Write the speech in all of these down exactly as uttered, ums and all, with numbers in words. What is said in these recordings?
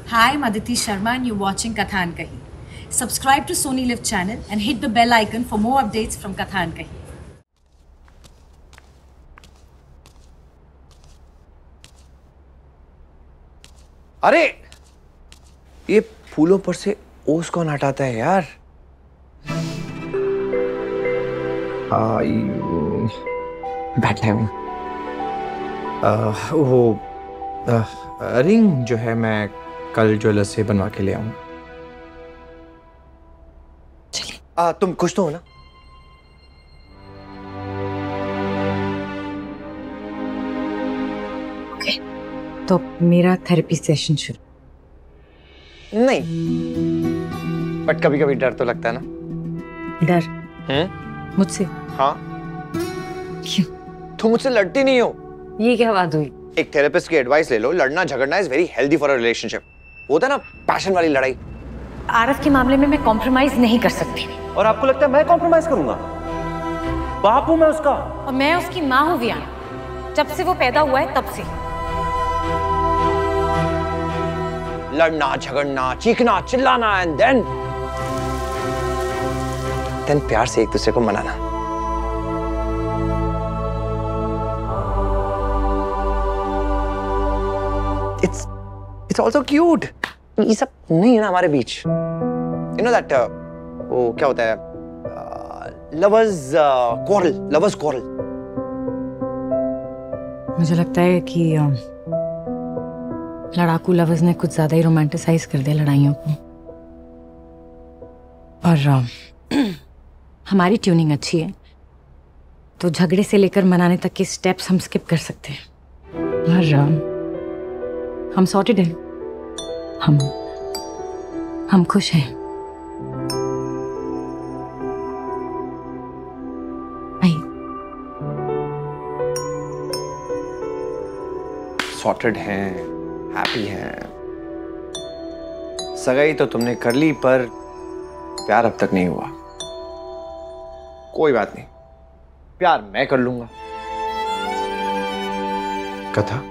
Hi, I'm Aditi Sharma and you're watching Katha Ankahee. Subscribe to Sony Live channel and hit the bell icon for more updates from Katha Ankahee. अरे ये फूलों पर से ओस कौन हटाता है यार? बैठे हूँ। वो आ, रिंग जो है मैं कल ज्वेलर से बनवा के ले आऊंगा। चलिए। तुम खुश तो हो ना? ओके, तो मेरा थेरेपी सेशन शुरू। नहीं, बट कभी कभी डर तो लगता है ना। डर? हैं? मुझसे? हाँ। क्यों? तुम मुझसे लड़ती नहीं हो। ये क्या बात हुई? एक थेरेपिस्ट की एडवाइस ले लो। लड़ना झगड़ना is very healthy for a relationship. होता है ना पैशन वाली लड़ाई। आरफ के मामले में मैं कॉम्प्रोमाइज नहीं कर सकती। और आपको लगता है मैं कॉम्प्रोमाइज करूंगा? बाप हूं मैं उसका। और मैं उसकी माँ हूँ वियान, जब से वो पैदा हुआ है तब से। लड़ना झगड़ना चीखना चिल्लाना एंड देन देन प्यार से एक दूसरे को मनाना। It's it's also cute. ये सब नहीं है ना हमारे बीच। You know that uh, वो क्या होता है? Lovers quarrel, lovers quarrel. मुझे लगता है कि uh, लड़ाकू लवर्स ने कुछ ज्यादा ही रोमांटिसाइज कर दिया लड़ाइयों को। और uh, हमारी ट्यूनिंग अच्छी है, तो झगड़े से लेकर मनाने तक के स्टेप्स हम स्किप कर सकते हैं। और uh, हम सॉर्टेड हैं, हम हम खुश हैं। आई सॉर्टेड हैं, हैप्पी हैं। सगाई तो तुमने कर ली, पर प्यार अब तक नहीं हुआ। कोई बात नहीं, प्यार मैं कर लूंगा। कथा,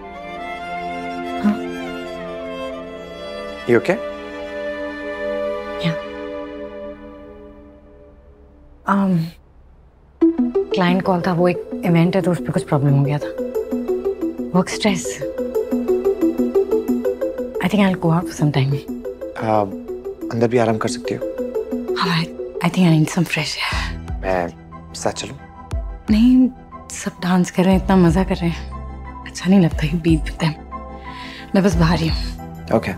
You okay? Yeah. Um, client call था, वो एक इवेंट है तो उस पर कुछ प्रॉब्लम हो गया था। Work stress. I think I will go out for some time. अंदर भी आराम कर सकती हो। I think I need some fresh air. मैं साथ चलूं? नहीं, सब डांस कर रहे हैं, इतना मजा कर रहे हैं, अच्छा नहीं लगता ये बीच बीते। मैं बस बाहर ही हूँ। ओके।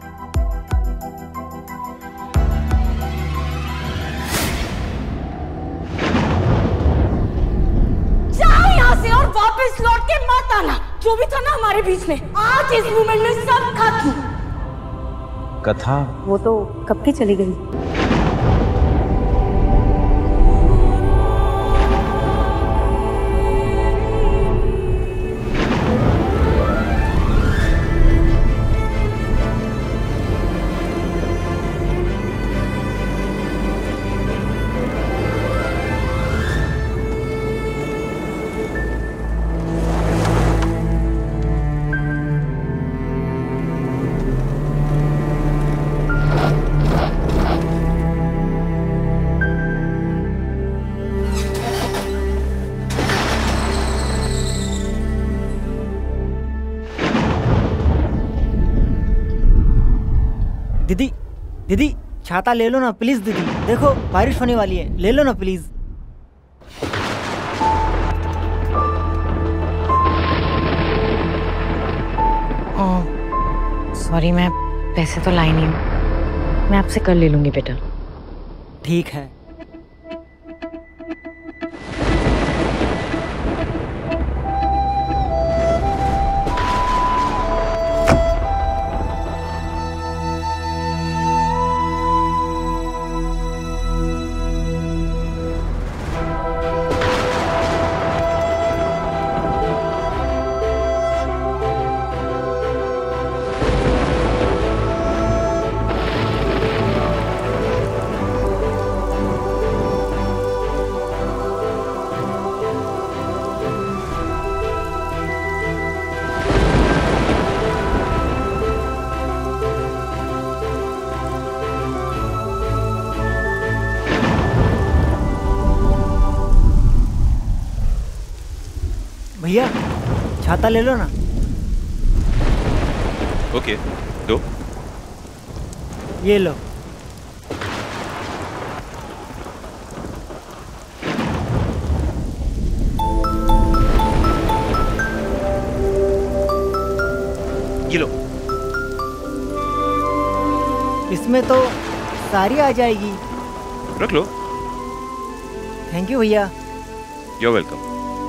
वापस लौट के मत आना। जो भी था ना हमारे बीच में, आज इस मोमेंट में सब खत्म। कथा, वो तो कब की चली गई। दीदी, दीदी छाता ले लो ना प्लीज। दीदी देखो बारिश होने वाली है, ले लो ना प्लीज। सॉरी, मैं पैसे तो लाई नहीं हूँ, मैं आपसे कल ले लूंगी बेटा। ठीक है। भैया छाता ले लो ना। ओके दो। ये लो। ये लो। इसमें तो सारी आ जाएगी। रख लो। थैंक यू भैया। You are welcome.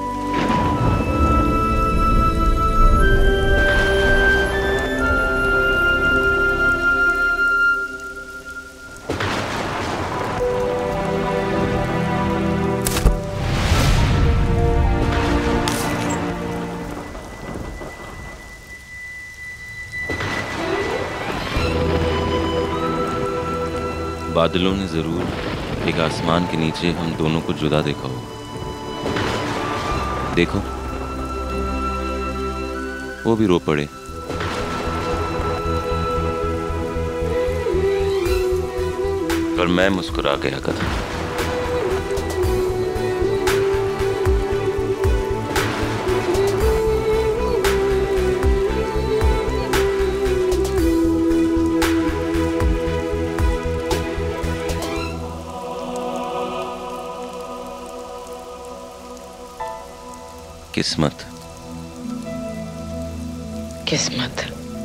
बादलों ने जरूर एक आसमान के नीचे हम दोनों को जुदा देखा हो। देखो वो भी रो पड़े। पर मैं मुस्कुरा गया कथा। किस्मत किस्मत।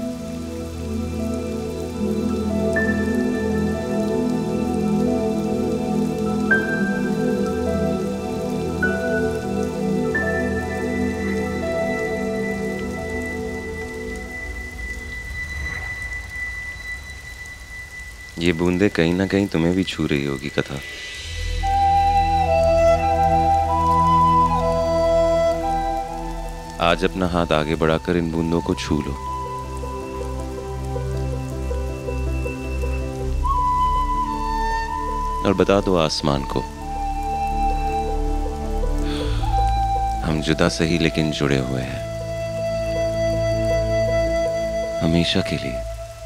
ये बूंदे कहीं ना कहीं तुम्हें भी छू रही होगी कथा। आज अपना हाथ आगे बढ़ाकर इन बूंदों को छू लो। और बता दो आसमान को, हम जुदा सही लेकिन जुड़े हुए हैं हमेशा के लिए।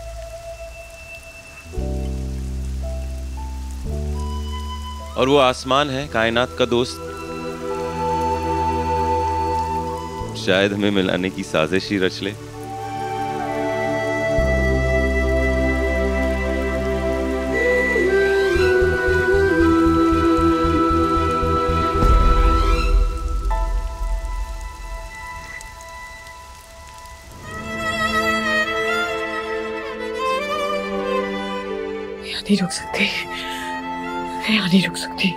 और वो आसमान है कायनात का दोस्त। शायद हमें मिलाने की साजिश ही रच ले। मैं नहीं रुक सकती, मैं यहाँ नहीं रुक सकती।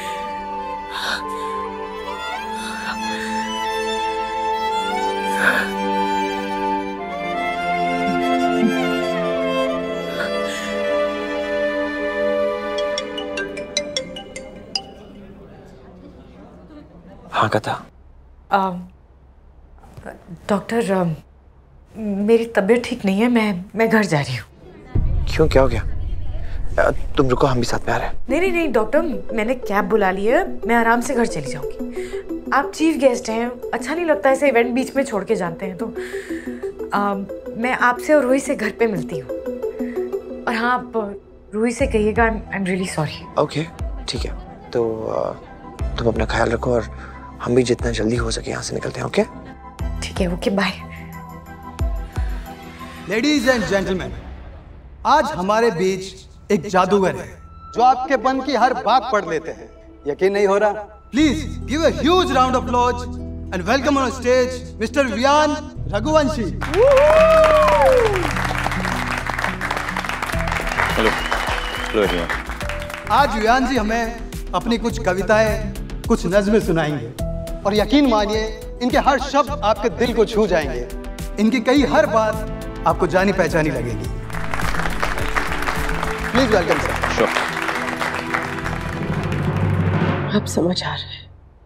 हाँ कथा। डॉक्टर, मेरी तबीयत ठीक नहीं है, मैं मैं घर जा रही हूँ। क्यों, क्या हो गया? आ, तुम रुको, हम भी साथ में आ रहे हैं। नहीं नहीं नहीं डॉक्टर, मैंने कैब बुला ली है, मैं आराम से घर चली जाऊंगी। आप चीफ गेस्ट हैं, अच्छा नहीं लगता ऐसे इवेंट बीच में छोड़ के जानते हैं। तो आ, मैं आपसे और रूही से घर पे मिलती हूँ। और हाँ, आप रूही से कहिएगा I am really sorry. Okay ठीक है, तो आ, तुम अपना ख्याल रखो और हम भी जितना जल्दी हो सके यहाँ से निकलते हैं। ओके ठीक है, okay bye. Ladies and gentleman, आज हमारे बीच एक जादूगर है जो आपके मन की हर बात पढ़ लेते हैं। यकीन नहीं हो रहा? Please give a huge round of applause and welcome on stage mister Viaan Raghuvanshi. Hello hello everyone. आज वियान जी हमें अपनी कुछ कविताएं, कुछ नज़्में सुनाएंगे और यकीन मानिए इनके हर शब्द आपके दिल को छू जाएंगे। इनकी कई हर बात आपको जानी पहचानी लगेगी। Please welcome sir. श्योर। अब समझ आ रहा है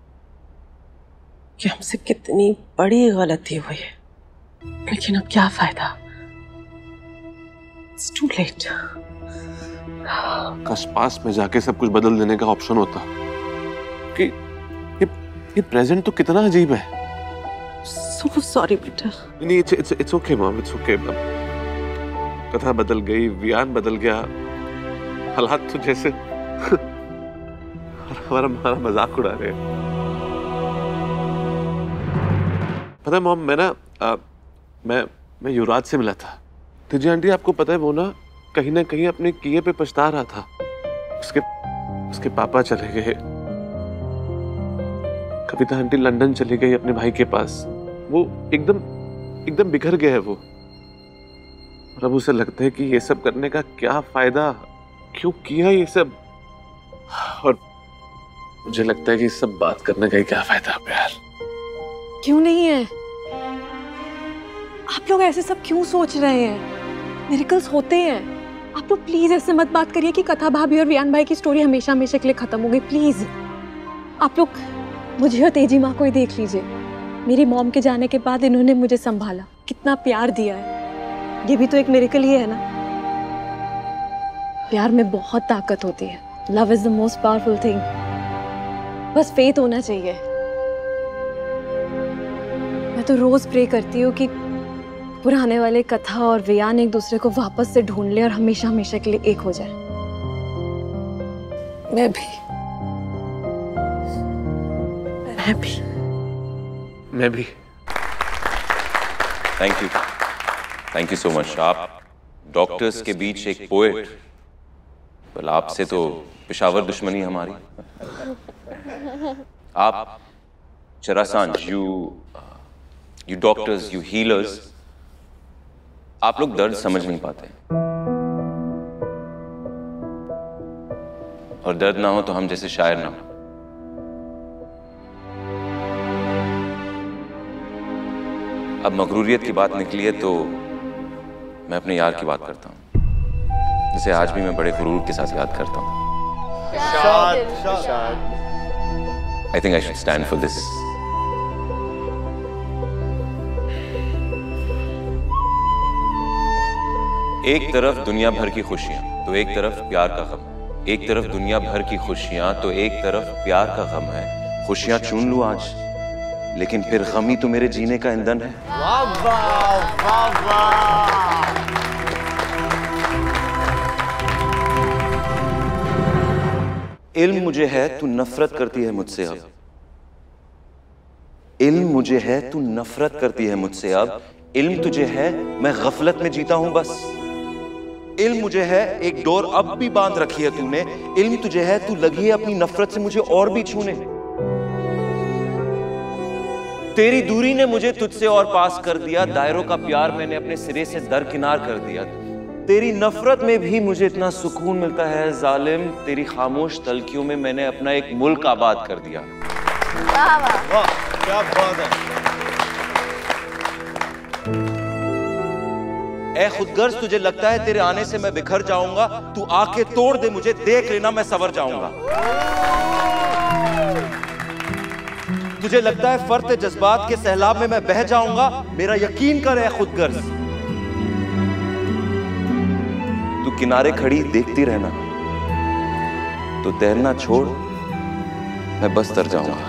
कि हमसे कितनी बड़ी गलती हुई है, लेकिन अब क्या फायदा, इट्स टू लेट। काश पास में जाके सब कुछ बदल देने का ऑप्शन होता। कि ये ये प्रेजेंट तो कितना अजीब है। So sorry बेटा। नहीं, it's it's it's okay mom, it's okay. कथा बदल गई, वियान बदल गया, हालात तो जैसे हमारा हमारा मजाक उड़ा रहे हैं। पता है मॉम, मैं ना आ, मैं मैं युवराज से मिला था। तेजी आंटी आपको पता है वो ना कहीं ना कहीं अपने किए पे पछता रहा था। उसके उसके पापा चले गए, कविता आंटी लंदन चली गई अपने भाई के पास। वो एकदम एकदम बिखर गया है वो। और अब उसे लगता है कि ये सब करने का क्या फायदा, क्यों किया ये सब। और मुझे लगता है कि सब बात करने का ही क्या फायदा यार। क्यों नहीं है? आप लोग ऐसे सब क्यों सोच रहे हैं? मिरेकल्स होते हैं। आप लोग प्लीज ऐसे मत बात करिए कि कथा भाभी और वियान भाई की स्टोरी हमेशा हमेशा के लिए खत्म हो गई। प्लीज आप लोग मुझे और तेजी माँ को ही देख लीजिए। मेरी मॉम के जाने के बाद इन्होंने मुझे संभाला, कितना प्यार दिया है। ये भी तो एक मिरेकल ही है ना। प्यार में बहुत ताकत होती है। Love is the most powerful thing. बस फेथ होना चाहिए। मैं तो रोज प्रे करती हूँ कि पुराने वाले कथा और वियान एक दूसरे को वापस से ढूंढ ले और हमेशा हमेशा के लिए एक हो जाए। मैं भी मैं भी मैं भी thank you, thank you so much. आप डॉक्टर्स के बीच एक पोएट, well, आपसे तो पेशावर दुश्मनी हमारी। आप चरासांज, you you doctors, you healers, आप लोग दर्द समझ नहीं पाते। और दर्द ना हो तो हम जैसे शायर ना हो। अब मगरूरियत की बात निकली है तो मैं अपने यार की बात करता हूं, जिसे आज भी मैं बड़े गुरूर के साथ याद करता हूं। I think I should stand for this. एक तरफ दुनिया भर की खुशियां तो एक तरफ प्यार का गम। एक तरफ दुनिया भर की खुशियां तो एक तरफ प्यार का गम है। खुशियां चुन लूं आज, लेकिन फिर गम ही तो मेरे जीने का ईंधन है। वाह वाह वाह वाह। इल्म मुझे है तू नफरत करती है मुझसे अब। इल्म मुझे है तू नफरत करती है मुझसे अब। इल्म तुझे है मैं गफलत में जीता हूं बस। इल्म मुझे है एक डोर अब भी बांध रखी है तूने। इल्म तुझे है तू लगी है अपनी नफरत से मुझे और भी छूने। तेरी दूरी ने मुझे तुझसे और पास कर दिया। दायरों का प्यार मैंने अपने सिरे से दरकिनार कर दिया। तेरी नफरत में भी मुझे इतना सुकून मिलता है जालिम। तेरी खामोश तलकियों में मैंने अपना एक मुल्क आबाद कर दिया। वाह वाह वाह, क्या बात है। ए खुदगर्ज, तुझे लगता है तेरे आने से मैं बिखर जाऊंगा? तू आके तोड़ दे मुझे, देख लेना मैं सवर जाऊंगा। तुझे लगता है फर्त जज्बात के सैलाब में मैं बह जाऊंगा? मेरा यकीन कर ए खुदगर्ज, तू किनारे खड़ी देखती रहना, तो तैरना छोड़ मैं बस तर जाऊंगा।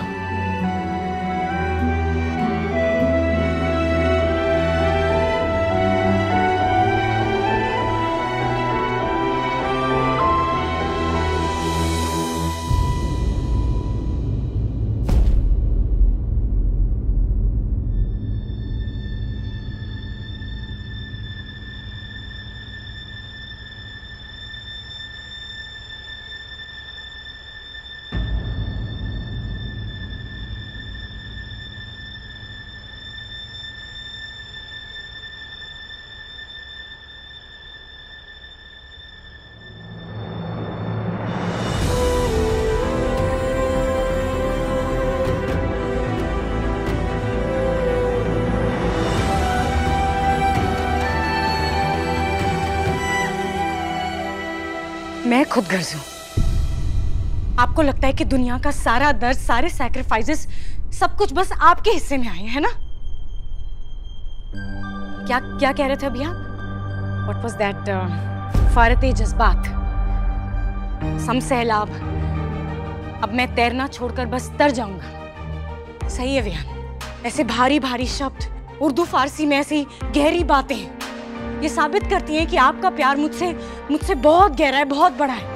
मैं खुद गर्ज हूं। आपको लगता है कि दुनिया का सारा दर्द, सारे सैक्रिफाइसेस, सब कुछ बस आपके हिस्से में आए हैं ना? क्या क्या कह रहे थे अभी आप? What was that? uh, फारते जज्बात, सम सैलाब, अब मैं तैरना छोड़कर बस तर जाऊंगा। सही है वियान, ऐसे भारी भारी शब्द, उर्दू फारसी में ऐसी गहरी बातें ये साबित करती हैं कि आपका प्यार मुझसे मुझसे बहुत गहरा है, बहुत बड़ा है।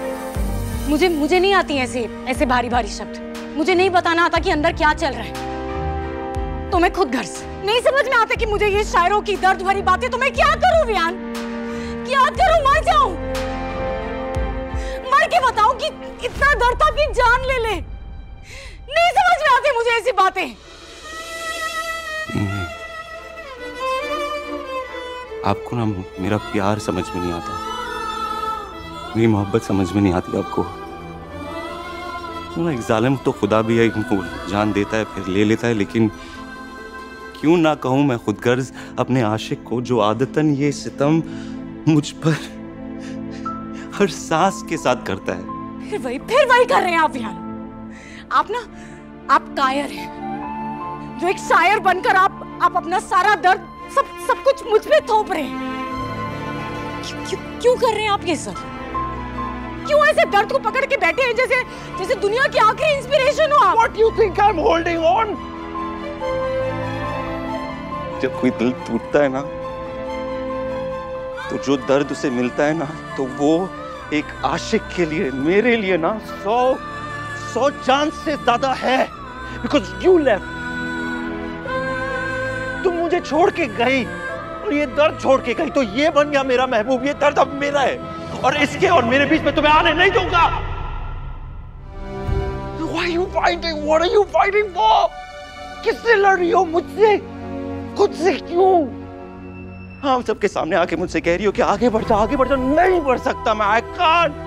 मुझे मुझे नहीं आती ऐसे ऐसे भारी भारी शब्द। मुझे नहीं बताना आता कि अंदर क्या चल रहा है। तुम्हें खुद गर्ज नहीं समझ में आता कि मुझे ये शायरों की दर्द भरी बातें, तो मैं क्या करूं वियान? क्या करूं? मर जाऊं? मर के बताऊं कि इतना दर्द था कि जान ले ले? नहीं समझ में आती मुझे ऐसी बातें। आपको ना मेरा प्यार समझ में नहीं आता, मेरी मोहब्बत समझ में नहीं आती आपको। ना एक जालिम तो खुदा भी है, वो जान देता है फिर ले लेता है, लेकिन क्यों ना कहूं मैं खुदगर्ज अपने आशिक को, जो आदतन ये सितम मुझ पर हर सांस के साथ करता है। फिर वही फिर वही कर रहे हैं आप वियान। आप ना आप कायर हैं, जो एक शायर बनकर आप आप अपना सारा दर्द सब सब कुछ मुझ पे थोप रहे हैं। क्यों, क्यों, क्यों कर रहे हैं आप ये सब? क्यों ऐसे दर्द को पकड़ के बैठे हैं जैसे जैसे दुनिया की आखिरी इंस्पिरेशन हो आप? What you think I'm holding on? जब कोई दिल टूटता है ना, तो जो दर्द उसे मिलता है ना, तो वो एक आशिक के लिए, मेरे लिए ना सौ सौ जान से ज्यादा है। Because you left, तुम मुझे छोड़ के गई और ये दर्द छोड़ के गई, तो ये बन गया मेरा महबूब। ये दर्द अब मेरा है और इसके और मेरे बीच में तुम्हें आने नहीं दूंगा। Why are you fighting? What are you fighting for? किससे लड़ रही हो? मुझसे? खुद से क्यों? हाँ, सबके सामने आके मुझसे कह रही हो कि आगे बढ़ जा, आगे बढ़ जा। नहीं बढ़ सकता मैं, I can't।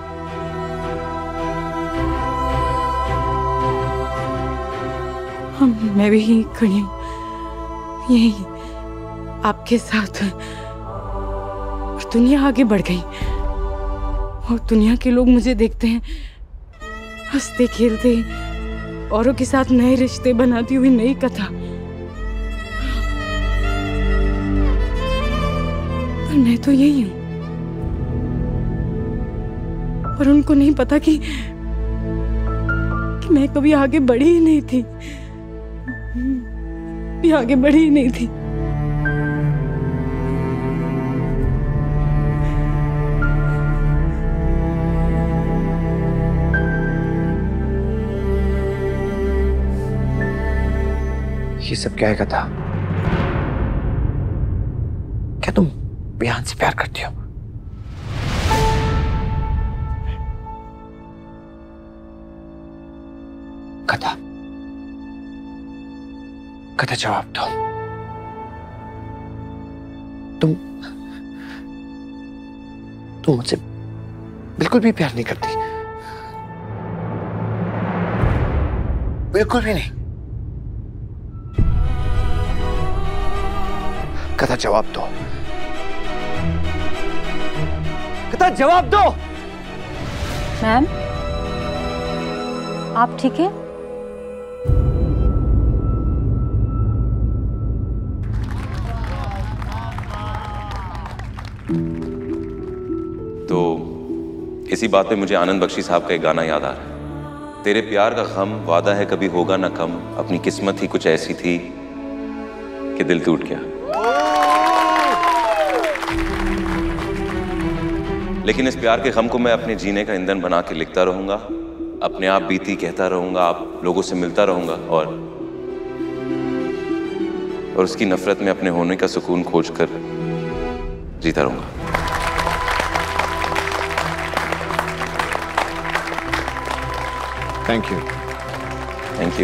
हम मैं भी यही खड़ी हूँ, यही आपके साथ, और दुनिया आगे बढ़ गई और दुनिया के लोग मुझे देखते हैं हंसते खेलते, औरों के साथ नए रिश्ते बनाती हुई नई कथा। पर मैं तो यही हूं, पर उनको नहीं पता कि, कि मैं कभी आगे बढ़ी ही नहीं थी, भी आगे बढ़ी ही नहीं थी। ये सब क्या है कथा? क्या तुम वियान से प्यार करती हो? कथा कथा जवाब दो। तुम तुम मुझसे बिल्कुल भी प्यार नहीं करती, बिल्कुल भी नहीं। कथा जवाब दो, कथा जवाब दो। मैम, आप ठीक है? तो इसी बात पे मुझे आनंद बख्शी साहब का एक गाना याद आ रहा है। तेरे प्यार का गम वादा है कभी होगा ना कम, अपनी किस्मत ही कुछ ऐसी थी कि दिल टूट गया। लेकिन इस प्यार के गम को मैं अपने जीने का ईंधन बना के लिखता रहूंगा, अपने आप बीती कहता रहूंगा, आप लोगों से मिलता रहूंगा और और उसकी नफरत में अपने होने का सुकून खोज कर जीता रहूंगा। Thank you. Thank you.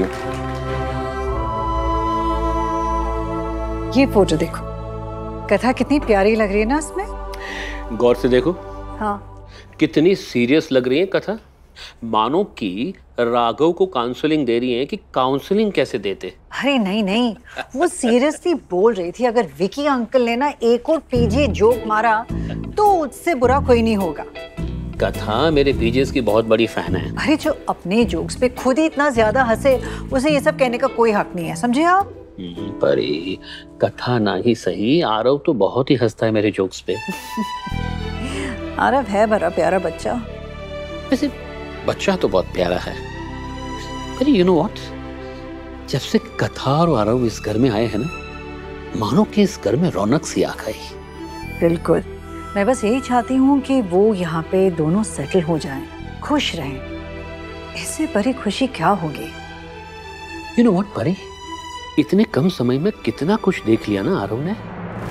ये फोटो देखो, कथा कितनी प्यारी लग रही है ना इसमें। गौर से देखो। हाँ, कितनी सीरियस लग रही है कथा, मानो कि राघव को काउंसलिंग दे रही हैं कि काउंसलिंग कैसे देते। अरे नहीं नहीं, वो सीरियसली बोल रही थी अगर विकी अंकल ने ना एक और पीजे जोक मारा तो उससे बुरा कोई नहीं होगा। कथा मेरे पीजेस की बहुत बड़ी फैन है। अरे जो अपने जोक्स पे खुद ही इतना ज्यादा हंसे, उसे ये सब कहने का कोई हक नहीं है, समझे आप? पर कथा ना ही सही, आरव तो बहुत ही हंसता है मेरे जोक्स पे। आरव है बड़ा प्यारा बच्चा। वैसे बच्चा तो बहुत प्यारा है, पर यू नो व्हाट, जब से कथा और आरव इस घर में आए हैं ना, मानो कि इस घर में रौनक सी आ गई। बिल्कुल, मैं बस यही चाहती हूँ कि वो यहाँ पे दोनों सेटल हो जाएं, खुश रहें। इससे बड़ी खुशी क्या होगी? यू नो व्हाट परी, इतने कम समय में कितना कुछ देख लिया ना आरव ने।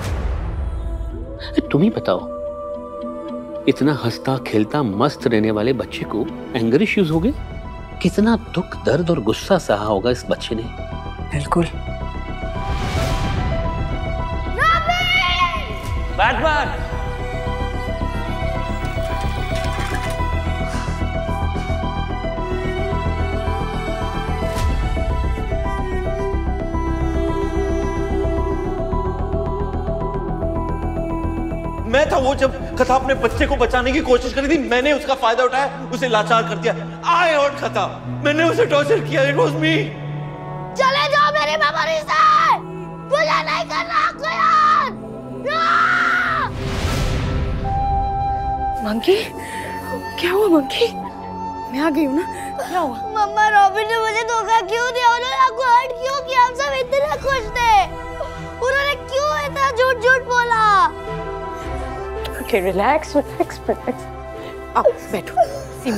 तुम ही बताओ, इतना हंसता खेलता मस्त रहने वाले बच्चे को एंगर इश्यूज हो गए। कितना दुख दर्द और गुस्सा सहा होगा इस बच्चे ने। बिल्कुल। बैटमैन! मैं था वो जब कथा अपने बच्चे को बचाने की कोशिश करी थी, मैंने उसका फायदा उठाया, उसे लाचार कर दिया। आई हर्ट कथा, मैंने उसे टॉर्चर किया। It was me. चले जाओ मेरी मेमोरी से, मुझे नहीं करना यार। मंकी, क्या हुआ मंकी? मैं आ गई हूँ ना, क्या हुआ? मम्मा, रॉबिन ने मुझे धोखा क्यों दिया? उन्होंने आपको हर्ट क्यों किया? हम सब इतने खुश थे, उन्होंने क्यों इतना झूठ झूठ बोला? Okay, relax, relax, relax. आओ बैठो। सीमा,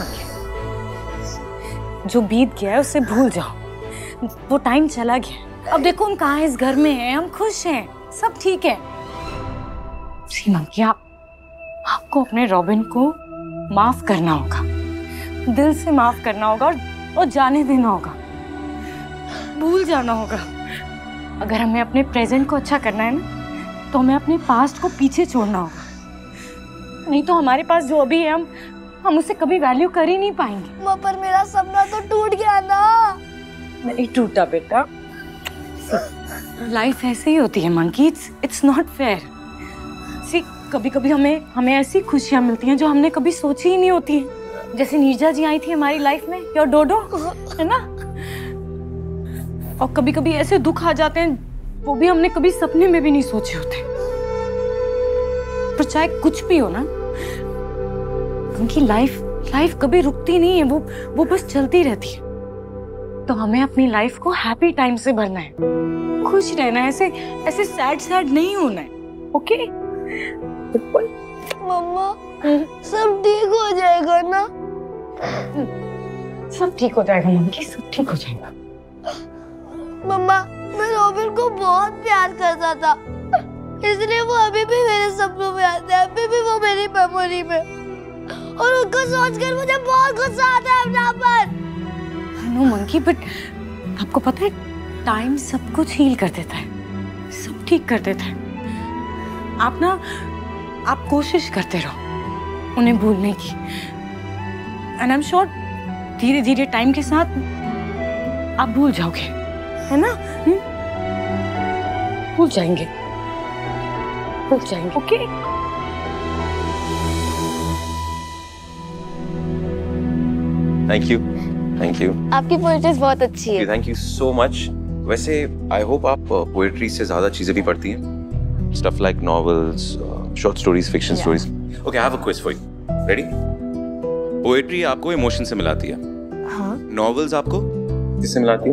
जो बीत गया है उसे भूल जाओ। वो टाइम चला गया। अब देखो हम कहाँ इस घर में हैं, हम खुश हैं, सब ठीक है। सीमा, क्या आपको अपने रॉबिन को माफ करना होगा, दिल से माफ करना होगा और, और जाने देना होगा, भूल जाना होगा। अगर हमें अपने प्रेजेंट को अच्छा करना है ना, तो हमें अपने पास्ट को पीछे छोड़ना होगा। नहीं तो हमारे पास जो अभी है, हम हम उसे कभी वैल्यू कर ही नहीं पाएंगे। माँ, पर मेरा सपना तो टूट गया ना। नहीं टूटा बेटा, लाइफ ऐसे ही होती है monkey. It's it's not fair. See, कभी कभी हमें हमें ऐसी खुशियां मिलती हैं जो हमने कभी सोची ही नहीं होती है। जैसे नीरजा जी आई थी हमारी लाइफ में, योर डोडो, है ना। और कभी कभी ऐसे दुख आ जाते हैं, वो भी हमने कभी सपने में भी नहीं सोचे होते। पर चाहे कुछ भी हो ना, उनकी लाइफ लाइफ कभी रुकती नहीं है, वो वो बस चलती रहती है। तो हमें अपनी लाइफ को हैप्पी टाइम से भरना है, खुश रहना है, ऐसे ऐसे सैड सैड नहीं होना है। ओके? मम्मा, सब ठीक हो जाएगा ना? सब ठीक हो जाएगा मंकी, सब ठीक हो जाएगा। मम्मा, मैं रॉबिन को बहुत प्यार करता था, इसलिए वो अभी भी मेरे सपनों में आता है, अभी भी वो मेरी मेमोरी में। और उनको सोचकर मुझे बहुत गुस्सा आता है अपना पर। नो मंकी, बट आपको पता है टाइम सब कुछ हील कर देता है, सब ठीक कर देता है। आप ना आप कोशिश करते रहो उन्हें भूलने की, एंड आई एम श्योर धीरे धीरे टाइम के साथ आप भूल जाओगे, है ना? हुँ? भूल जाएंगे, भूल जाएंगे। Okay? Thank you, thank you. आपकी पोएट्रीज बहुत अच्छी है। Thank you so much. वैसे आई होप आप पोएट्री से ज्यादा चीजें भी पढ़ती हैं, stuff like novels, short stories, fiction stories. Okay, I have a quiz for you. Ready? Poetry आपको इमोशन से मिलाती है, हाँ। नॉवेल्स आपको किससे मिलाती है?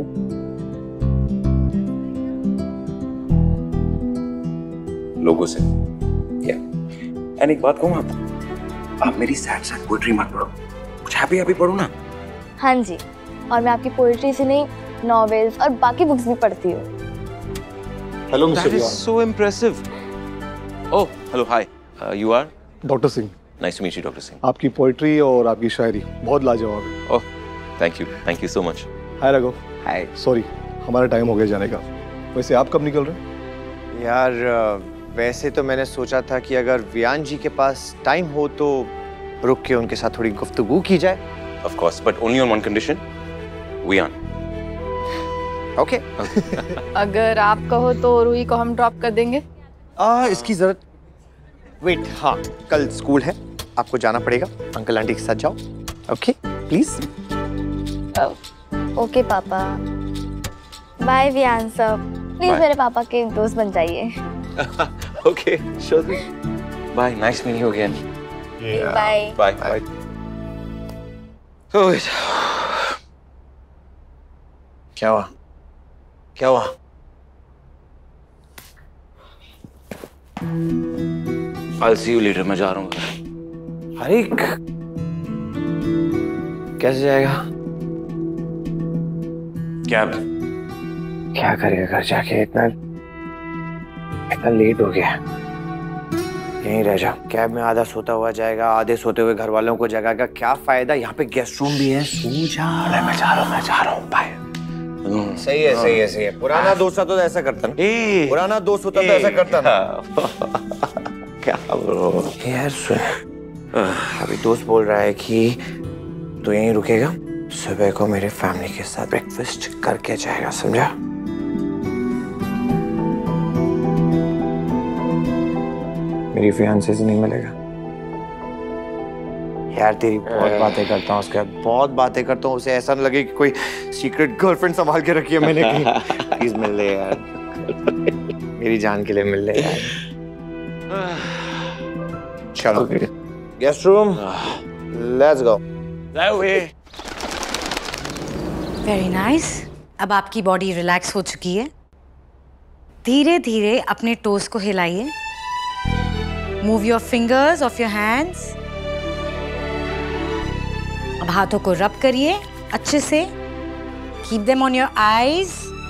लोगों से। या एंड एक बात कहूँ आप, आप मेरी सैड सैड पोएट्री मत पढ़ो, कुछ हैप्पी हैप्पी पढ़ो ना। हाँ जी, और मैं आपकी पोएट्री से नहीं, नॉवेल्स और बाकी बुक्स भी पढ़ती हूँ। Hello mister Viaan. So impressive. Oh, hello, hi, you are? Doctor Singh. Nice to meet you doctor Singh. आपकी पोएट्री और आपकी शायरी बहुत लाजवाब है। Oh, thank you, thank you so much. Hi Raghav. Hi. Sorry, हमारा टाइम हो गया जाने का। वैसे आप कब निकल रहे हैं? यार वैसे तो मैंने सोचा था कि अगर वियान जी के पास टाइम हो तो रुक के उनके साथ थोड़ी गुफ्तगू की जाए। Of course, but only on one condition. Viaan. Okay. अगर आप कहो तो रूही को हम ड्रॉप कर देंगे। आ, इसकी जरूरत। वेट, हाँ, कल स्कूल है, आपको जाना पड़ेगा। अंकल आंटी के साथ जाओ। Okay, please. Okay papa. Bye Viaan सब, प्लीज मेरे पापा के दोस्त बन जाइए। Okay, sure. Bye. Nice meeting you again. Bye. Bye. Bye. Oh, क्या हुआ? क्या हुआ? I'll see you later. मैं जा रहा हूँ। अरे कैसे जाएगा? कैब क्या करेगा घर जाके, इतना इतना लेट हो गया। यहीं रह जा, कैब में आधा सोता हुआ जाएगा, आधे सोते हुए घर वालों को जगाएगा, क्या फायदा। यहाँ पे गेस्ट रूम भी है, सो जा। मैं जा रहा हूँ, मैं जा रहा हूँ, बाय। सही है, सही है, सही है। पुराना दोस्त था तो ऐसा करता ना, पुराना दोस्त होता तो ऐसा करता ना। क्या ब्रो यार, अभी दोस्त बोल रहा है कि तो यहीं रुकेगा, सुबह को मेरे फैमिली के साथ ब्रेकफास्ट करके जाएगा, समझा? मेरी फियांसे से नहीं मिलेगा यार। तेरी बहुत बातें करता हूँ उसके साथ, बहुत बातें करता हूँ, उसे ऐसा न लगे कि कोई सीक्रेट गर्लफ्रेंड संभाल के रखी है मैंने कहीं। प्लीज मिल ले यार, मेरी जान के लिए मिल ले यार। चलो guest room, let's go. Very nice. अब आपकी बॉडी रिलैक्स हो चुकी है। धीरे धीरे अपने टोस को हिलाइए। Move your fingers of your hands. अब हाथों को रब करिए अच्छे से। Keep them on your eyes.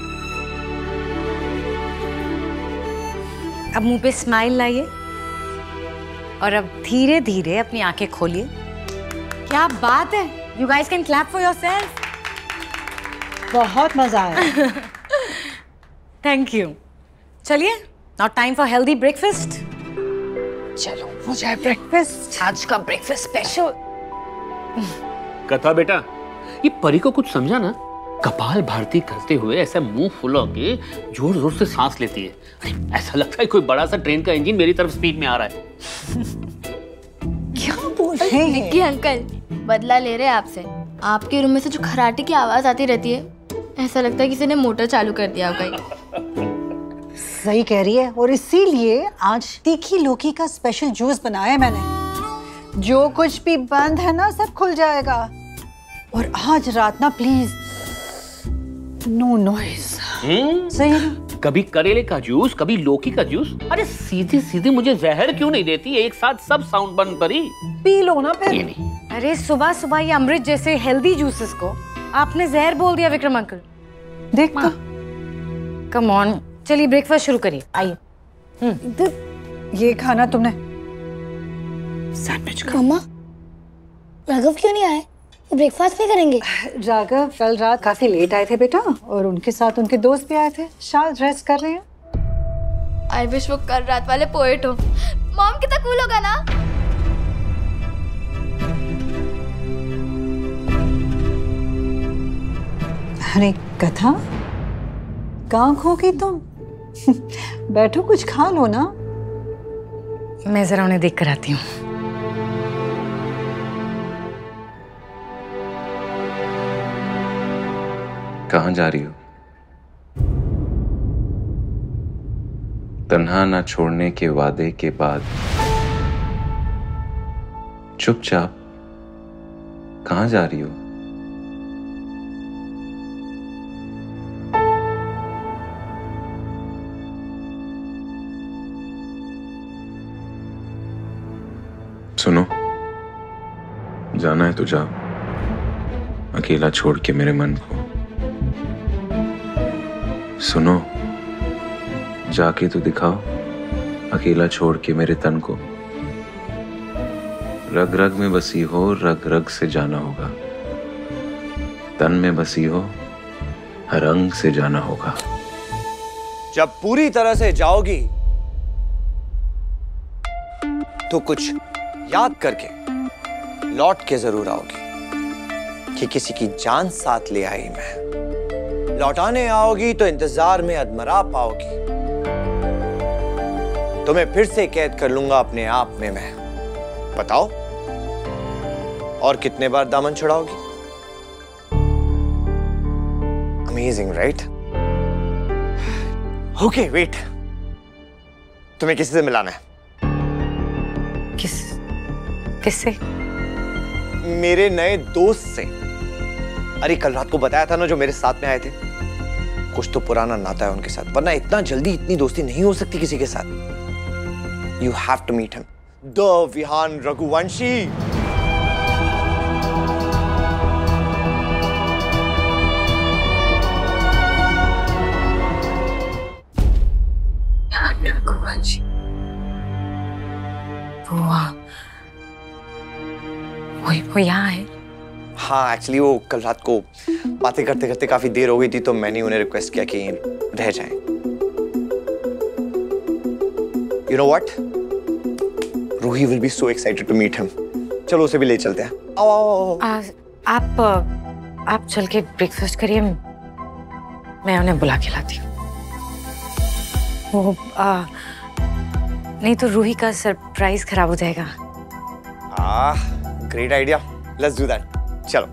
अब मुंह पे स्माइल लाइए और अब धीरे धीरे अपनी आंखें खोलिए। क्या बात है, you guys can clap for yourself. बहुत मजा आया। Thank you. चलिए, now time for healthy breakfast. चलो हो जाए ब्रेकफास्ट, आज का ब्रेकफास्ट स्पेशल। कथा बेटा, ये परी को कुछ समझा ना। कपाल भारती करते हुए ऐसा मुंह फुला के जोर जोर से सांस लेती है। अरे ऐसा लगता है कोई बड़ा सा ट्रेन का इंजन मेरी तरफ स्पीड में आ रहा है। क्या बोल रहे हैं? विक्की अंकल बदला ले रहे हैं आपसे। आपके रूम में से जो खराटे की आवाज आती रहती है, ऐसा लगता है किसी ने मोटर चालू कर दिया होगा। सही कह रही है, और इसीलिए आज तीखी लौकी का स्पेशल जूस बनाया है मैंने। जो कुछ भी बंद है ना, सब खुल जाएगा। और आज रात ना प्लीज नो नॉइज। सही है ना? कभी करेले का जूस, कभी लौकी का जूस। अरे सीधी सीधी मुझे जहर क्यों नहीं देती? एक साथ सब साउंड बंद करी। पी लो ना फिर। अरे सुबह सुबह ये अमृत जैसे हेल्दी जूसेस को आपने जहर बोल दिया विक्रम अंकल। देख तो। कम ऑन, चलिए ब्रेकफास्ट शुरू करिए। आइए। ये खाना तुमने सैंडविच का। मम्मा, राघव क्यों नहीं आए? ब्रेकफास्ट नहीं करेंगे? राघव कल रात काफी लेट आए थे बेटा, और उनके साथ उनके दोस्त भी आए थे। शायद रेस्ट कर रहे हैं। आई विश वो कल रात वाले पोएट हो। मॉम कितना कूल होगा ना। अरे कथा, कहाँ खो गई तुम? बैठो कुछ खा लो ना। मैं जरा उन्हें देख कर आती हूँ। कहाँ जा रही हो? तन्हा ना छोड़ने के वादे के बाद चुपचाप कहाँ जा रही हो? सुनो, जाना है तो जाओ, अकेला छोड़ के मेरे मन को। सुनो, जाके तो दिखाओ, अकेला छोड़ के मेरे तन को। रग रग में बसी हो, रग रग से जाना होगा। तन में बसी हो, हर अंग से जाना होगा। जब पूरी तरह से जाओगी तो कुछ याद करके लौट के जरूर आओगी कि किसी की जान साथ ले आई मैं। लौटाने आओगी तो इंतजार में अधमरा पाओगी। तुम्हें फिर से कैद कर लूंगा अपने आप में मैं। बताओ, और कितने बार दामन छुड़ाओगी? Amazing, right? ओके, वेट, तुम्हें किसी से मिलाना है। किस किससे? मेरे नए दोस्त से। अरे कल रात को बताया था ना, जो मेरे साथ में आए थे। कुछ तो पुराना नाता है उनके साथ, वरना इतना जल्दी इतनी दोस्ती नहीं हो सकती किसी के साथ। You have to meet him, the Vihaan Raghuvanshi. हाँ जी, वो वो, वो यहाँ है। हाँ, एक्चुअली वो कल रात को बातें करते करते काफी देर हो गई थी, तो मैंने उन्हें रिक्वेस्ट किया कि रह जाएं। You know what? Ruhi will be so excited to meet him. चलो उसे भी ले चलते हैं। आओ आओ आओ। आ, आप आप चल के ब्रेकफास्ट करिए, मैं उन्हें बुला के लाती हूँ। वो आ, नहीं तो रूही का सरप्राइज खराब हो जाएगा। Ah, great idea, let's do that. चलो।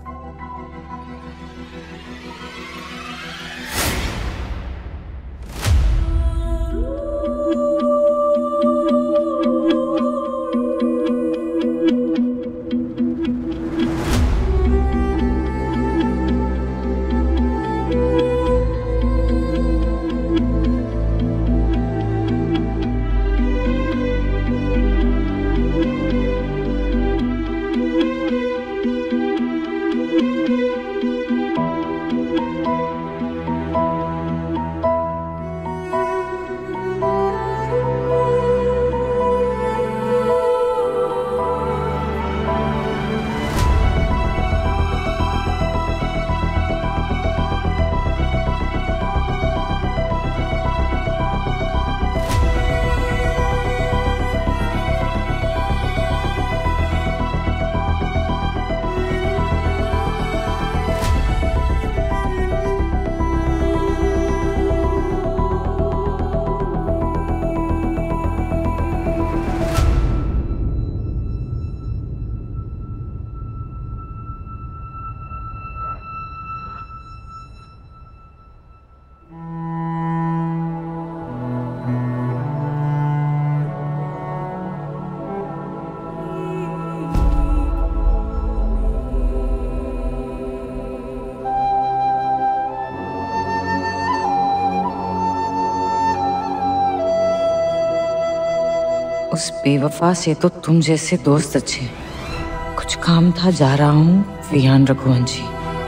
उस बेवफा से तो तुम जैसे दोस्त अच्छे। कुछ काम था, जा रहा हूँ। वियान रघुवन जी।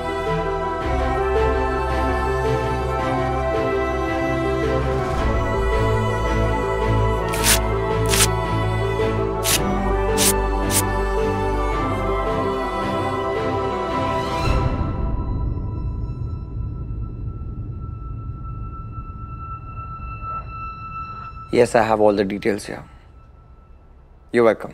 Yes, I have all the details here. You're welcome.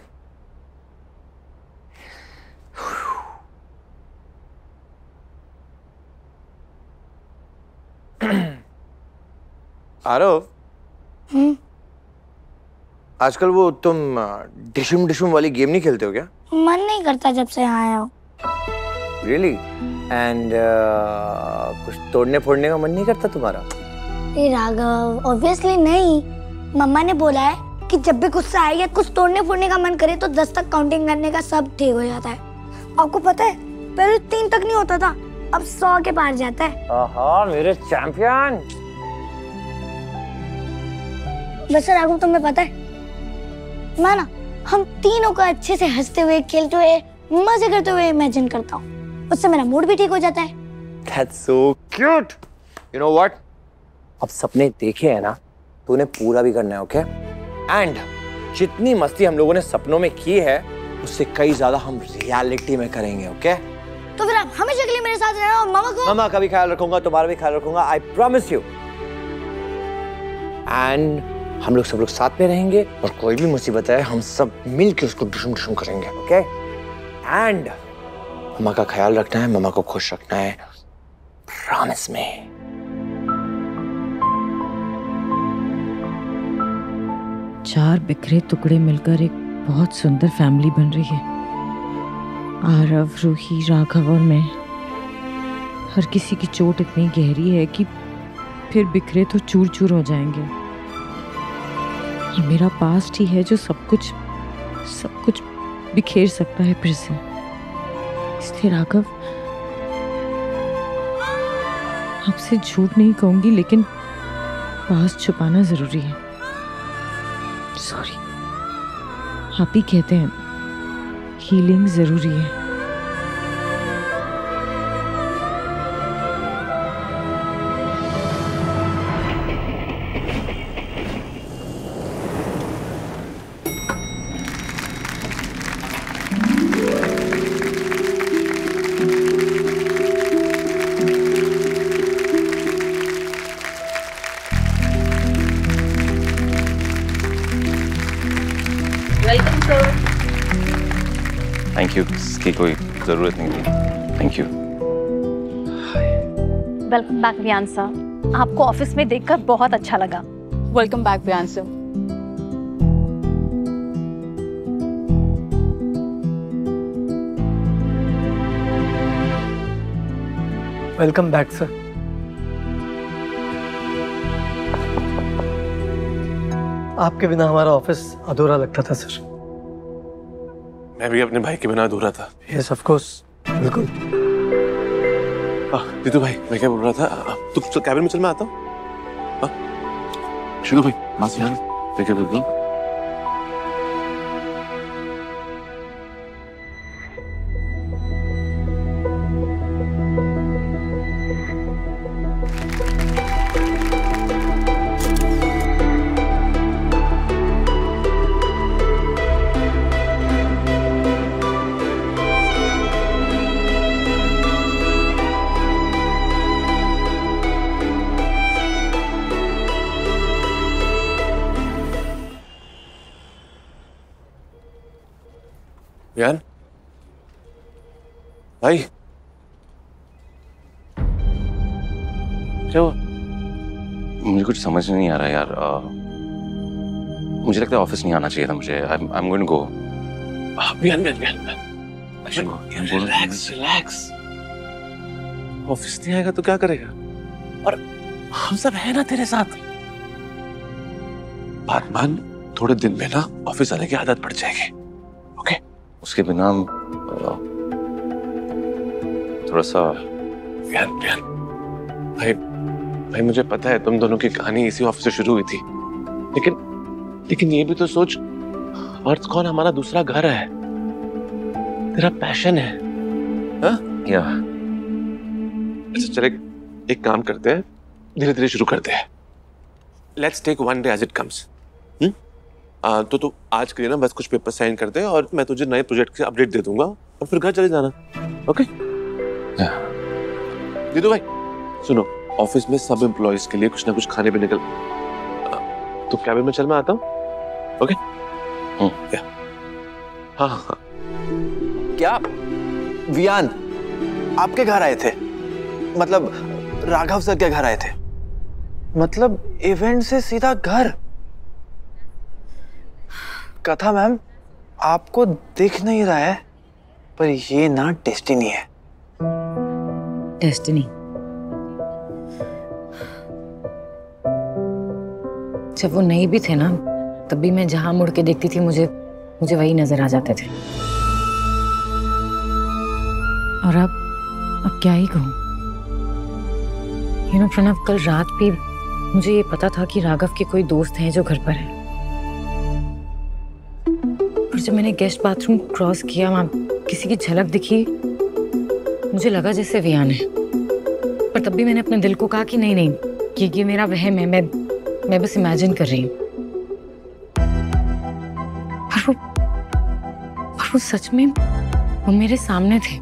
Aarav, हम्म, आजकल वो तुम डिशुम डिशुम वाली गेम नहीं खेलते हो क्या? मन नहीं करता जब से यहाँ आया हो। Really? And uh, कुछ तोड़ने फोड़ने का मन नहीं करता तुम्हारा? ए राघव, ऑब्वियसली नहीं। मम्मा ने बोला है कि जब भी गुस्सा आए या कुछ तोड़ने फोड़ने का मन करे तो दस तक काउंटिंग करने का सब ठीक हो जाता है। आपको पता है, पहले तीन तक नहीं होता था, अब सौ के पार जाता है। आहा, मेरे चैंपियन। वैसे राघव, तुम्हें पता है, मैं ना हम तीनों को अच्छे से हंसते हुए, खेलते हुए, मजे करते हुए इमेजिन करता हूँ। उससे मेरा मूड भी ठीक हो जाता है। That's so cute. You know what? अब सपने देखे हैं ना, तो उन्हें पूरा भी करना है, ओके? एंड जितनी मस्ती हम लोगों ने सपनों में की है, उससे कई ज्यादा हम रियलिटी में करेंगे, ओके? तो फिर आप हमेशा के लिए मेरे साथ रहना और मामा को। मामा का भी ख्याल रखूंगा, तुम्हारा भी ख्याल रखूंगा, आई प्रॉमिस यू। एंड हम लोग सब लोग साथ में रहेंगे और कोई भी मुसीबत है, हम सब मिलकर उसको डिशुम डिशुम करेंगे, ओके? एंड मामा का ख्याल रखना है, मामा को खुश रखना है, प्रॉमिस में। चार बिखरे टुकड़े मिलकर एक बहुत सुंदर फैमिली बन रही है। आरव, रूही, राघव और मैं। हर किसी की चोट इतनी गहरी है कि फिर बिखरे तो चूर चूर हो जाएंगे। ये मेरा पास्ट ही है जो सब कुछ सब कुछ बिखेर सकता है फिर से। इसलिए राघव, आपसे झूठ नहीं कहूंगी, लेकिन पास्ट छुपाना जरूरी है। सॉरी, आप ही कहते हैं हीलिंग जरूरी है। Welcome sir. थैंक यू, इसकी कोई जरूरत नहीं थी। Thank you. Welcome back Viaan sir, आपको ऑफिस में देखकर बहुत अच्छा लगा। Welcome back Viaan sir. Welcome back sir. आपके बिना हमारा ऑफिस अधूरा लगता था सर। मैं भी अपने भाई के बिना अधूरा था। यस ऑफ कोर्स, बिल्कुल। जीतू भाई, मैं क्या बोल रहा था, तू तो कैबिन में चल, मैं आता हूँ। शुरू भाई, मासी यार, मैं क्या बोल रहा हूँ। वियान भाई, क्या हुआ? मुझे कुछ समझ नहीं आ रहा यार। आ, मुझे लगता है ऑफिस नहीं आना चाहिए था मुझे। I am going to go. Viaan Viaan Viaan relax relax. Office नहीं आएगा तो क्या करेगा? और हम सब है ना तेरे साथ। बात मान, थोड़े दिन में ना ऑफिस आने की आदत पड़ जाएगी। ओके? उसके बिना थोड़ा सा। वियान वियान भाई, भाई मुझे पता है तुम दोनों की कहानी इसी ऑफिस से शुरू हुई थी, लेकिन लेकिन ये भी तो सोच, अर्थ कौन हमारा दूसरा घर है, तेरा पैशन है। हाँ? या अच्छा चल, एक, एक काम करते हैं, धीरे धीरे शुरू करते हैं। Let's take one day as it comes. आ, तो तू आज के लिए ना बस कुछ पेपर साइन कर दे और मैं तुझे नए प्रोजेक्ट की अपडेट दे दूंगा और फिर घर चले जाना। ओके? दीदू भाई सुनो, ऑफिस में सब एम्प्लॉइज के लिए कुछ ना कुछ खाने पीने का, तो कैबिन में चल, मैं आता हूँ। ओके? या हाँ हाँ हाँ। क्या वियान आपके घर आए थे? मतलब राघव सर के घर आए थे? मतलब इवेंट से सीधा घर? कथा मैम, आपको दिख नहीं रहा है पर ये ना डेस्टिनी है। डेस्टिनी? जब वो नहीं भी थे ना, तब भी मैं जहां मुड़ के देखती थी मुझे मुझे वही नजर आ जाते थे। और अब अब क्या ही कहूं। यू नो प्रणव, कल रात भी मुझे ये पता था कि राघव के कोई दोस्त हैं जो घर पर है, और जब मैंने गेस्ट बाथरूम क्रॉस किया, वहां किसी की झलक दिखी, मुझे लगा जैसे वियान है। पर तब भी मैंने अपने दिल को कहा कि नहीं नहीं, ये ये मेरा वहम है, मैं मैं बस इमेजिन कर रही हूँ। और वो और वो सच में वो मेरे सामने थे।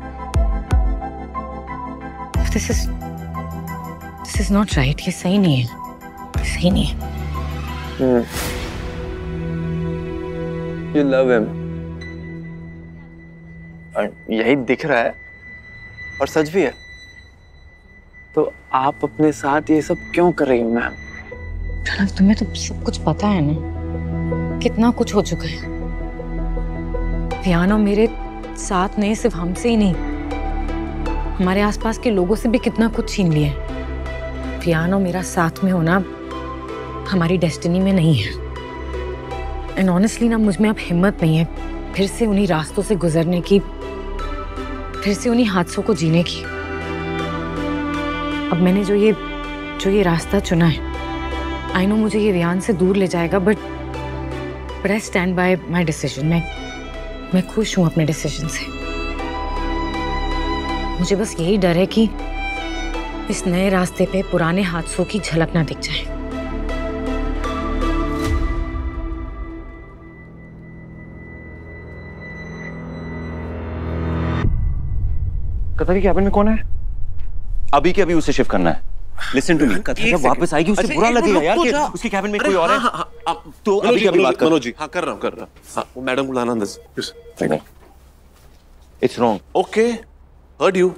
This is this is not right. ये सही नहीं है, सही नहीं है। You love him. और यही दिख रहा है और सच भी है। तो आप अपने साथ ये सब क्यों कर रही हो मैम? तुम्हें तो सब कुछ पता है ना, कितना कुछ हो चुका है। वियान और मेरे साथ नहीं, सिर्फ हमसे ही नहीं, हमारे आसपास के लोगों से भी कितना कुछ छीन लिया है। वियान और मेरा साथ में होना हमारी डेस्टिनी में नहीं है। एंड ऑनेस्टली ना, मुझ में अब हिम्मत नहीं है फिर से उन्हीं रास्तों से गुजरने की, फिर से उन्हीं हादसों को जीने की। अब मैंने जो ये जो ये रास्ता चुना है, आई नो मुझे ये वियान से दूर ले जाएगा, but but I stand by my decision. मैं मैं खुश हूं अपने डिसीजन से। मुझे बस यही डर है कि इस नए रास्ते पे पुराने हादसों की झलक ना दिख जाए। कथा की कैबिन में कौन है? अभी के अभी उसे शिफ्ट करना है। लिसन टू मी, कथा जब वापस आएगी उसे बुरा लगेगा यार कि उसकी कैबिन में कोई और है। तो अभी अभी बात कर। मनोज जी, हाँ कर रहा हूँ कर रहा हूँ। हाँ वो मैडम को लाना अंदर से। It's wrong. Okay, heard you.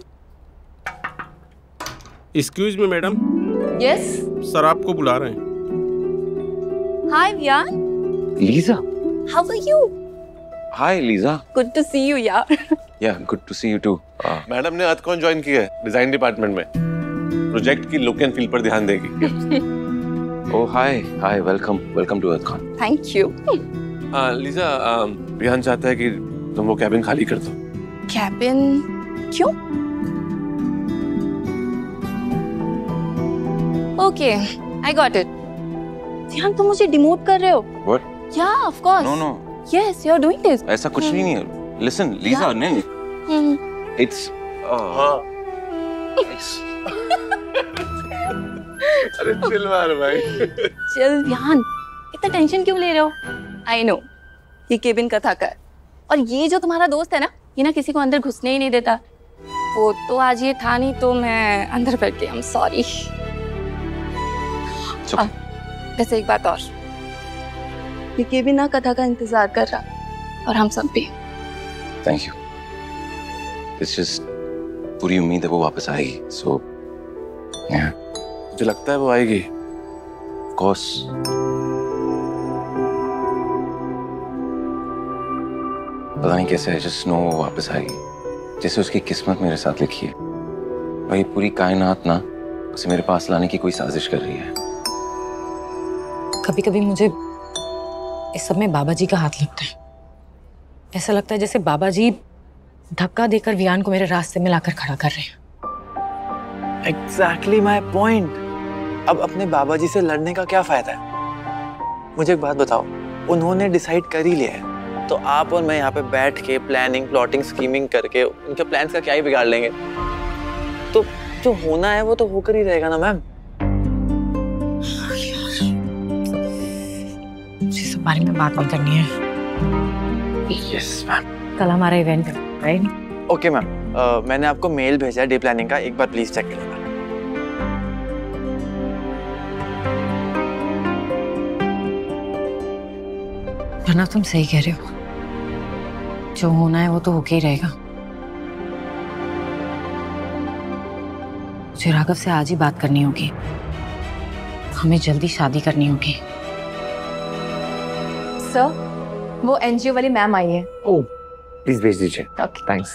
Excuse me madam. Yes sir आपको बुला रहे हैं। Hi Viaan. Lisa, how are you? Hi Lisa. Good to see you यार। Yeah good to see you too. Madam ने अनकह ज्वाइन किया है डिजाइन डिपार्टमेंट में। Project की लुक एंड फील पर ध्यान देगी। Oh hi hi, welcome welcome to Ankah. Thank you. Lisa, Vihaan चाहता है कि तुम वो कैबिन खाली कर दो। कैबिन क्यों? Okay I got it. ध्यान, तुम मुझे डिमोट कर रहे हो? What? Yeah of course. No no, yes you are doing this. ऐसा कुछ भी नहीं है। लिसन लीजा, नहीं, इट्स अरे चिल मार भाई। चल ध्यान, इतना टेंशन क्यों ले रहे हो? आई नो ये केबिन कथा का है, और ये जो तुम्हारा दोस्त है ना, ये ना किसी को अंदर घुसने ही नहीं देता। वो तो आज ये था नहीं तो मैं अंदर बैठ गई। I am sorry. वैसे एक बात और, ये केबिन ना कथा का इंतजार कर रहा, और हम सब भी। Thank you. इट्स जस्ट पूरी उम्मीद है वो वापस आएगी। सो yeah. मुझे लगता है वो आएगी। Of course. पता नहीं कैसे, जस्ट नो वो वापस आएगी, जैसे उसकी किस्मत मेरे साथ लिखी है। और ये पूरी कायनात ना उसे मेरे पास लाने की कोई साजिश कर रही है। कभी कभी मुझे इस सब में बाबा जी का हाथ लगता है। ऐसा लगता है जैसे बाबा जी धक्का देकर वियान को मेरे रास्ते में लाकर खड़ा कर रहे हैं। Exactly my point. अब अपने बाबा जी से लड़ने का क्या फायदा है? मुझे एक बात बताओ, उन्होंने डिसाइड कर ही लिया है, तो आप और मैं यहाँ पे बैठ के प्लानिंग प्लॉटिंग स्कीमिंग करके उनके प्लान्स का क्या ही बिगाड़ लेंगे? तो जो होना है वो तो होकर ही रहेगा ना मैम। मुझे इस बारे में बात नहीं करनी है। Yes ma'am. कल हमारा इवेंट है, राइट? ओके मैम, मैंने आपको मेल भेजा है डे प्लानिंग का, एक बार प्लीज चेक करिएगा। वरना तुम सही कह रहे हो, जो होना है वो तो होके ही रहेगा। मुझे राघव से आज ही बात करनी होगी, हमें जल्दी शादी करनी होगी। सर, वो एनजीओ वाली मैम आई है। ओह, प्लीज भेज दीजिए। Okay thanks.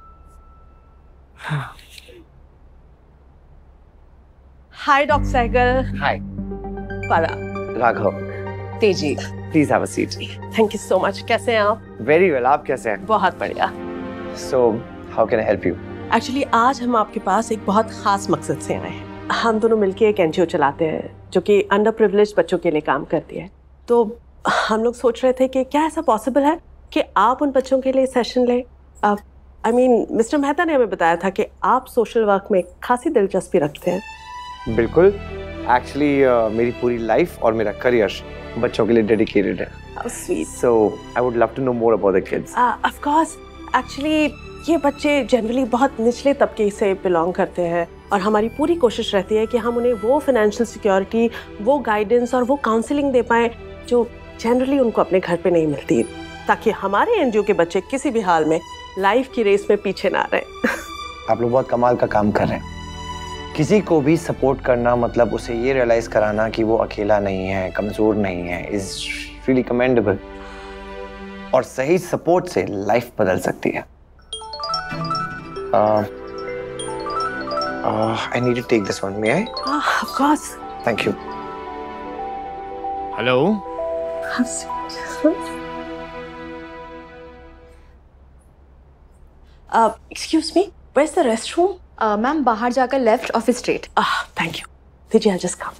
Hi doctor Sehgal. Hi Para. Raghav. Teji. Please have a seat. Thank you so much. कैसे हैं आप? वेरी वेल, आप कैसे हैं? बहुत बढ़िया। So how can I help you? Actually आज हम आपके पास एक बहुत खास मकसद से आए हैं। हम दोनों मिलके एक एनजीओ चलाते हैं जो कि अंडर प्रिविलेज्ड बच्चों के लिए काम करती है। तो हम लोग सोच रहे थे कि क्या ऐसा पॉसिबल है कि आप उन बच्चों के लिए सेशन लें। आई मीन मिस्टर मेहता ने हमें बताया था कि आप सोशल वर्क में खासी दिलचस्पी रखते हैं। बिल्कुल, एक्चुअली uh, मेरी पूरी लाइफ और मेरा करियर बच्चों के लिए डेडिकेटेड है। How sweet. So I would love to know more about the kids. Uh, of course. Actually ये बच्चे जनरली बहुत निचले तबके से बिलोंग करते हैं, और हमारी पूरी कोशिश रहती है कि हम उन्हें वो फाइनेंशियल सिक्योरिटी, वो गाइडेंस और वो काउंसलिंग दे पाएं जो जनरली उनको अपने घर पे नहीं मिलती, ताकि हमारे एनजीओ के बच्चे किसी भी हाल में लाइफ की रेस में पीछे ना रहे। आप लोग बहुत कमाल का काम कर रहे हैं। किसी को भी सपोर्ट करना मतलब उसे ये रियलाइज कराना कि वो अकेला नहीं है, कमजोर नहीं है, इज रियली कमेंडेबल। और सही सपोर्ट से लाइफ बदल सकती है। I need to take this one, may I? Of course. Thank you. Hello. Excuse me, where is the restroom? Ma'am बाहर जाकर लेफ्ट और फिर स्ट्रेट। Thank you. दीजिए, I just come.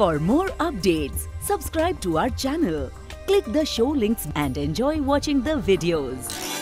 For more updates, subscribe to our channel, click the show links and enjoy watching the videos.